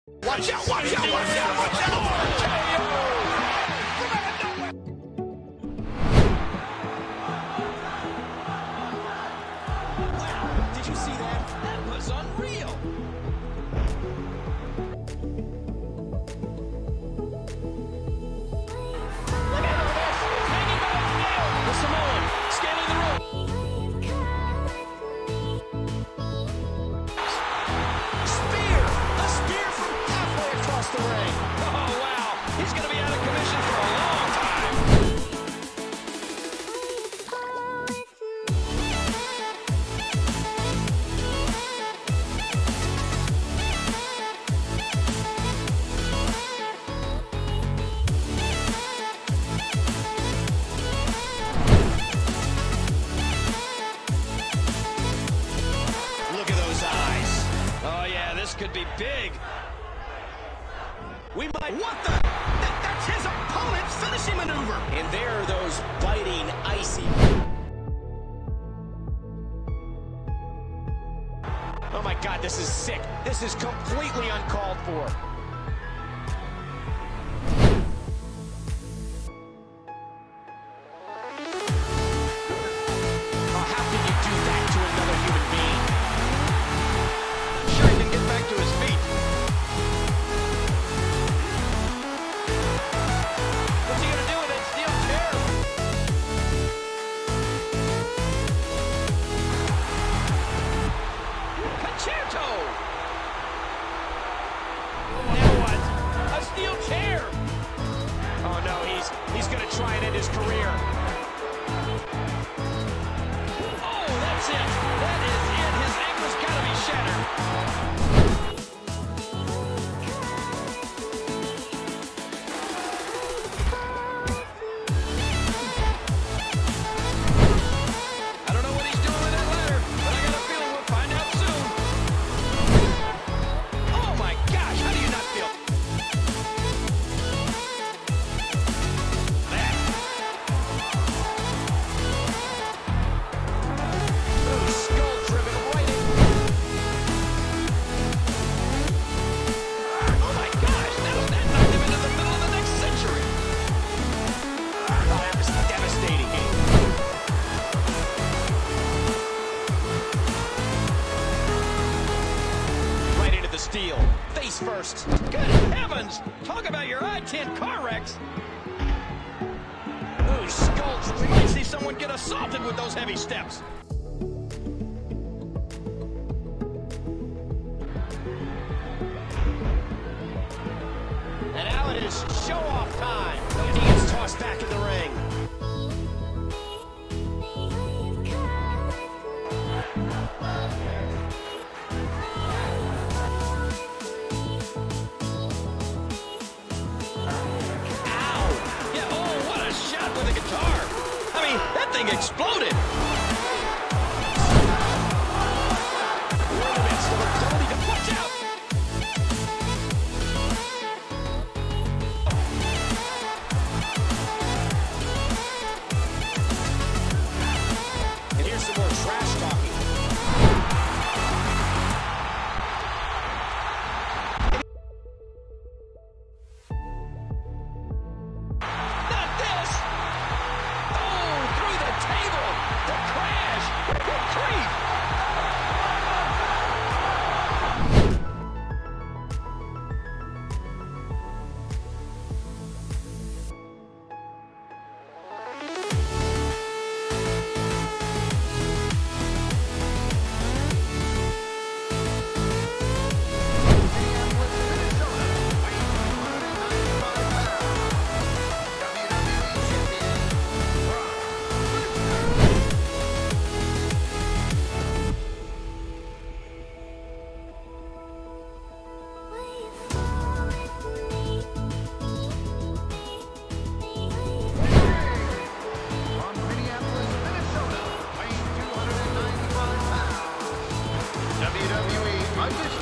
Watch out, watch out, watch out, watch out! Wow, did you see that? That was unreal. Look at this. Hanging by a nail. The Samoan scaling the rope. Spear. A spear from halfway across the ring. Oh, wow. He's going to be out of commission for a long time. Look at those eyes. Oh, yeah, this could be big. We might... What the? That's his opponent's finishing maneuver. And there are those biting, icy... Oh, my God, this is sick. This is completely uncalled for. Oh, how can you do that to another human being? Sure, he can get back to his feet. What's he gonna do with that steel chair? Concerto! Now what? A steel chair! Oh no, he's gonna try and end his career. Oh, that's it. That is it. His ankle's gotta be shattered. I don't know what he's doing with that ladder, but I got a feeling we'll find out soon. Oh my gosh, how do you not feel that? Ooh, skull driven right in. Oh my gosh, that knocked him into the middle of the next century. Oh, that was devastating. Right into the steel, face first. Good heavens! Talk about your I-10 car wrecks. Ooh, skulls. We might see someone get assaulted with those heavy steps. And now it is show-off time. As he gets tossed back in the ring. Ow! Yeah, oh, what a shot with a guitar. I mean, that thing exploded. We're in the midst of a penalty. Watch out! And here's some more trash talking. Not this! Oh, through the table! The crash! Good grief! From Minneapolis, Minnesota, weighing 295 pounds, WWE Undisputed